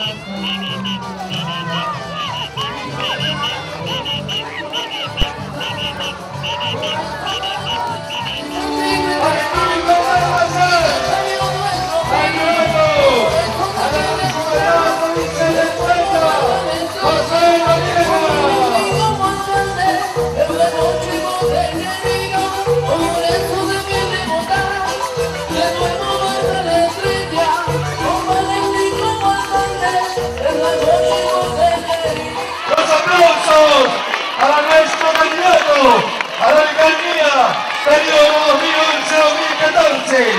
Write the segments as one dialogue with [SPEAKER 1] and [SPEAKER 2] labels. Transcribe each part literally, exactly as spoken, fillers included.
[SPEAKER 1] Para nuestro candidato a la alcaldía, periodo dos mil once a dos mil catorce.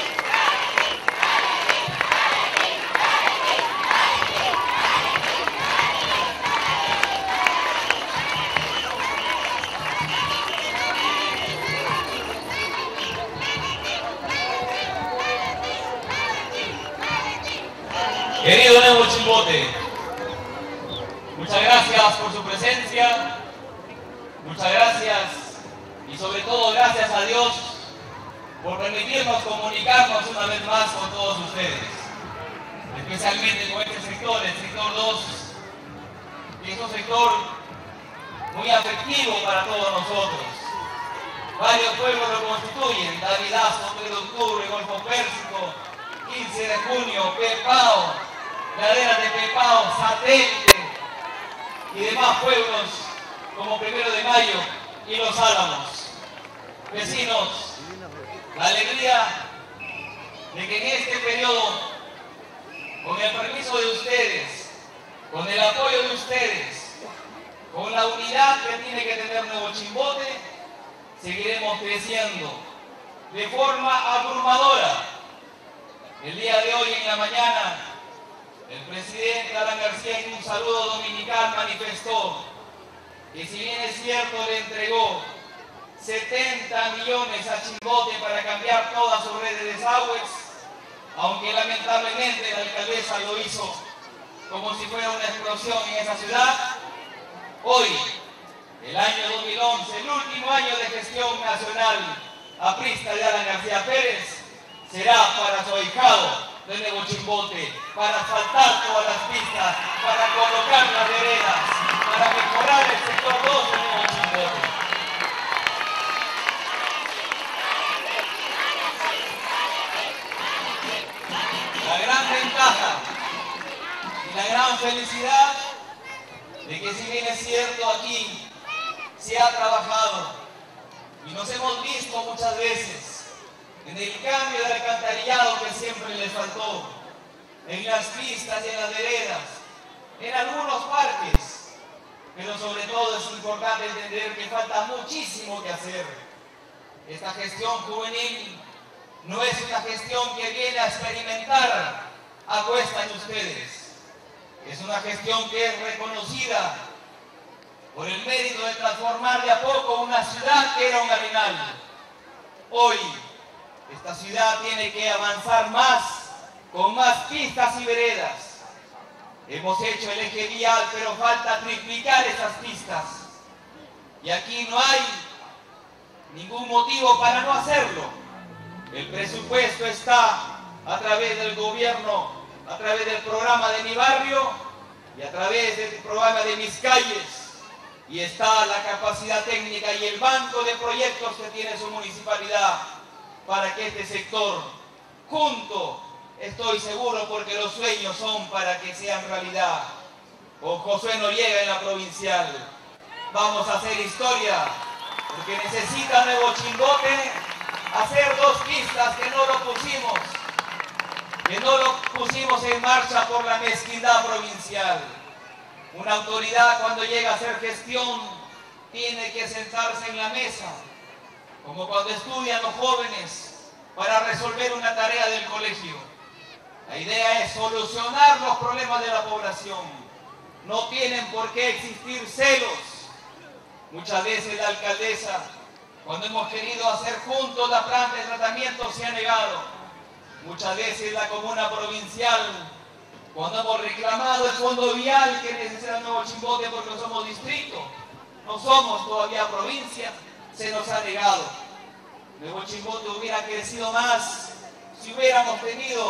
[SPEAKER 2] Querido Nebo Chimbote, muchas gracias por su presencia, muchas gracias y sobre todo gracias a Dios por permitirnos comunicarnos una vez más con todos ustedes, especialmente con este sector, el sector dos, que es un sector muy afectivo para todos nosotros. Varios pueblos lo constituyen: Davidazo, tres de octubre, Golfo Pérsico, quince de junio, Pepao, Laderas de Pepao, Satélite y demás pueblos como Primero de Mayo y Los Álamos. Vecinos, la alegría de que en este periodo, con el permiso de ustedes, con el apoyo de ustedes, con la unidad que tiene que tener Nuevo Chimbote, seguiremos creciendo de forma abrumadora. El día de hoy en la mañana, el presidente Alan García, en un saludo dominical, manifestó que si bien es cierto le entregó setenta millones a Chimbote para cambiar toda su red de desagües, aunque lamentablemente la alcaldesa lo hizo como si fuera una explosión en esa ciudad, hoy, el año dos mil once, el último año de gestión nacional aprista de Alan García Pérez, será para su ahijado de Nebo Chimbote, para asfaltar todas las pistas, para colocar las veredas, para mejorar el sector dos de Nebo Chimbote. La gran ventaja y la gran felicidad de que, si bien es cierto, aquí se ha trabajado y nos hemos visto muchas veces en el cambio de alcantarillado que siempre les faltó, en las pistas y en las veredas, en algunos parques, pero sobre todo es importante entender que falta muchísimo que hacer. Esta gestión juvenil no es una gestión que viene a experimentar a cuesta de ustedes, es una gestión que es reconocida por el mérito de transformar de a poco una ciudad que era un arenal. Hoy, esta ciudad tiene que avanzar más, con más pistas y veredas. Hemos hecho el eje vial, pero falta triplicar esas pistas. Y aquí no hay ningún motivo para no hacerlo. El presupuesto está a través del gobierno, a través del programa de Mi Barrio y a través del programa de Mis Calles. Y está la capacidad técnica y el banco de proyectos que tiene su municipalidad para que este sector, junto, estoy seguro, porque los sueños son para que sean realidad, con Josué Noriega en la provincial, vamos a hacer historia, porque necesita Nuevo Chimbote hacer dos pistas que no lo pusimos, que no lo pusimos en marcha por la mezquindad provincial. Una autoridad, cuando llega a hacer gestión, tiene que sentarse en la mesa, como cuando estudian los jóvenes para resolver una tarea del colegio. La idea es solucionar los problemas de la población. No tienen por qué existir celos. Muchas veces la alcaldesa, cuando hemos querido hacer juntos la planta de tratamiento, se ha negado. Muchas veces la comuna provincial, cuando hemos reclamado el fondo vial que necesita Nuevo Chimbote porque no somos distrito, no somos todavía provincia, se nos ha negado. Nuevo Chimbote hubiera crecido más si hubiéramos tenido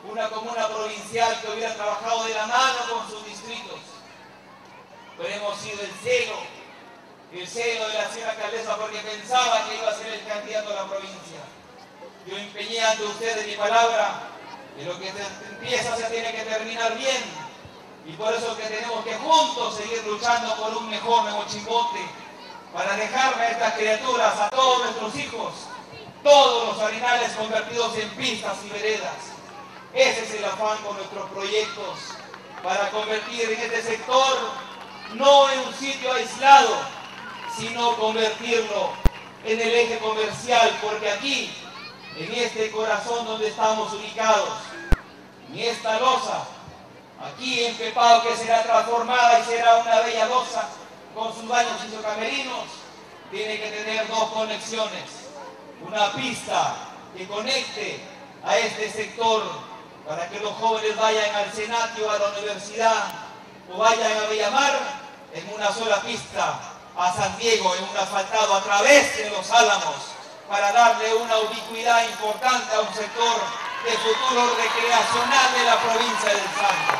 [SPEAKER 2] una comuna provincial que hubiera trabajado de la mano con sus distritos. Pero hemos sido el celo, el celo de la señora alcaldesa porque pensaba que iba a ser el candidato a la provincia. Yo empeñé ante ustedes mi palabra, que lo que se empieza se tiene que terminar bien. Y por eso que tenemos que juntos seguir luchando por un mejor Nuevo Chimbote, para dejarle a estas criaturas, a todos nuestros hijos, todos los arenales convertidos en pistas y veredas. Ese es el afán con nuestros proyectos, para convertir en este sector no en un sitio aislado, sino convertirlo en el eje comercial, porque aquí, en este corazón donde estamos ubicados, en esta losa, aquí en Pepao, que será transformada y será una bella losa con sus baños y sus camerinos, tiene que tener dos conexiones. Una pista que conecte a este sector para que los jóvenes vayan al Senatio, a la universidad, o vayan a Bellamar en una sola pista, a San Diego en un asfaltado a través de los Álamos, para darle una ubicuidad importante a un sector de futuro recreacional de la provincia del Santo.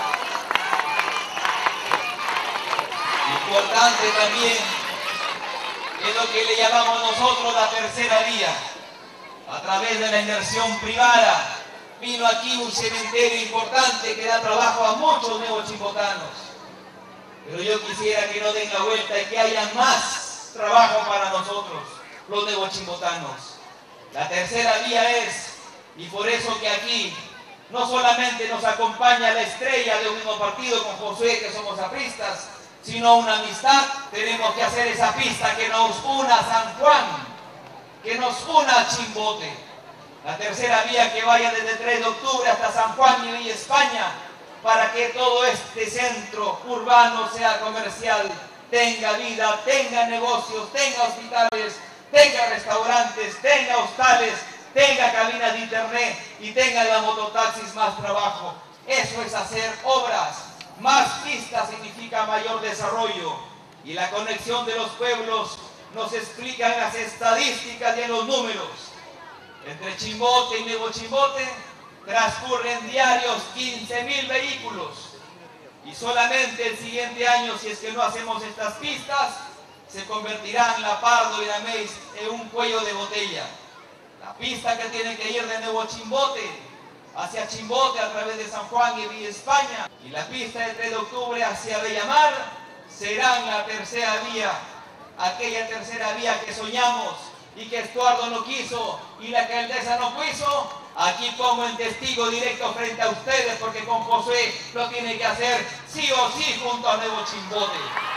[SPEAKER 2] Importante también es lo que le llamamos nosotros la tercera vía. A través de la inversión privada vino aquí un cementerio importante que da trabajo a muchos nuevos chimbotanos. Pero yo quisiera que no den la vuelta y que haya más trabajo para nosotros, los nuevos chimbotanos. La tercera vía es, y por eso que aquí no solamente nos acompaña la estrella de un mismo partido con Josué, que somos apristas, sino una amistad. Tenemos que hacer esa pista que nos una a San Juan, que nos una a Chimbote. La tercera vía que vaya desde tres de octubre hasta San Juan y Villa España, para que todo este centro urbano sea comercial, tenga vida, tenga negocios, tenga hospitales, tenga restaurantes, tenga hostales, tenga cabinas de internet y tenga las mototaxis más trabajo. Eso es hacer obras. Más pistas significa mayor desarrollo. Y la conexión de los pueblos nos explican las estadísticas y en los números. Entre Chimbote y Nuevo Chimbote transcurren diarios quince mil vehículos. Y solamente el siguiente año, si es que no hacemos estas pistas, se convertirán La Pardo y La Meis en un cuello de botella. La pista que tiene que ir de Nuevo Chimbote hacia Chimbote a través de San Juan y Villa España, y la pista de tres de octubre hacia Bellamar, serán la tercera vía, aquella tercera vía que soñamos y que Estuardo no quiso y la alcaldesa no quiso. Aquí pongo en testigo directo frente a ustedes, porque con Josué lo tiene que hacer sí o sí junto a Nuevo Chimbote.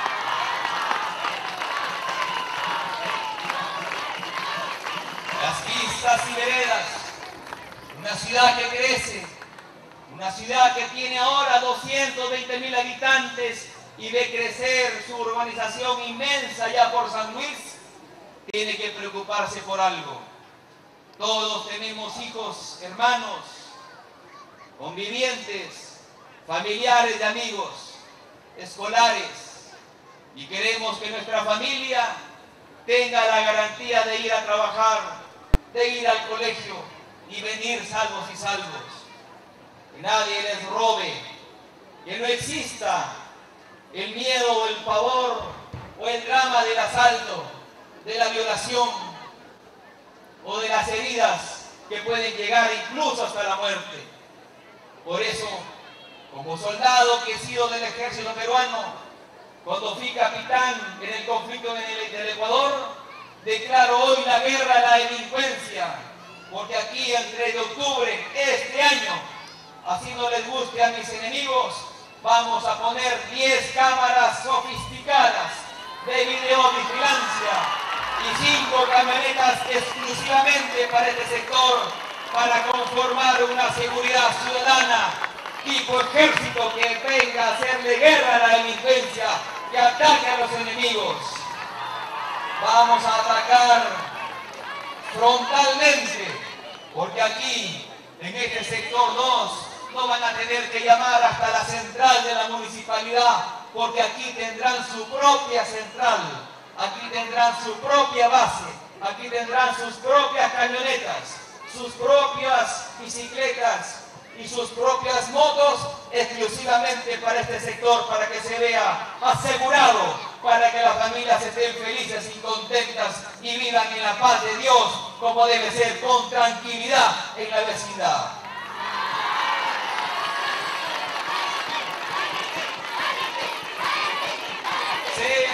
[SPEAKER 2] Las pistas y veredas, una ciudad que crece, una ciudad que tiene ahora doscientos veinte mil habitantes y ve crecer su urbanización inmensa ya por San Luis, tiene que preocuparse por algo. Todos tenemos hijos, hermanos, convivientes, familiares y amigos, escolares, y queremos que nuestra familia tenga la garantía de ir a trabajar, de ir al colegio y venir salvos y salvos. Que nadie les robe, que no exista el miedo o el pavor o el drama del asalto, de la violación o de las heridas que pueden llegar incluso hasta la muerte. Por eso, como soldado que he sido del ejército peruano, cuando fui capitán en el conflicto en el, del Ecuador, declaro hoy la guerra a la delincuencia, porque aquí el tres de octubre, este año, así no les guste a mis enemigos, vamos a poner diez cámaras sofisticadas de videovigilancia y cinco camionetas exclusivamente para este sector, para conformar una seguridad ciudadana tipo ejército que venga a hacerle guerra a la delincuencia, que ataque a los enemigos. Vamos a atacar frontalmente, porque aquí, en este sector dos, no van a tener que llamar hasta la central de la municipalidad, porque aquí tendrán su propia central, aquí tendrán su propia base, aquí tendrán sus propias camionetas, sus propias bicicletas y sus propias motos exclusivamente para este sector, para que se vea asegurado, para que las familias estén felices y contentas y vivan en la paz de Dios, como debe ser, con tranquilidad en la vecindad. Sí,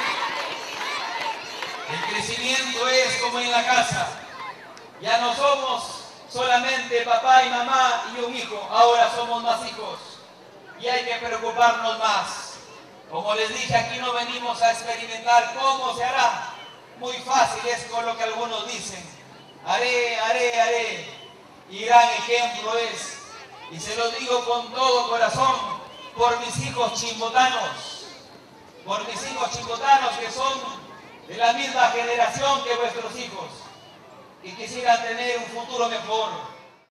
[SPEAKER 2] el crecimiento es como en la casa. Ya no somos solamente papá y mamá y un hijo, ahora somos más hijos y hay que preocuparnos más. Como les dije, aquí no venimos a experimentar cómo se hará. Muy fácil es con lo que algunos dicen. Haré, haré, haré. Y gran ejemplo es, y se lo digo con todo corazón, por mis hijos chimbotanos, por mis hijos chimbotanos que son de la misma generación que vuestros hijos y quisieran tener un futuro mejor.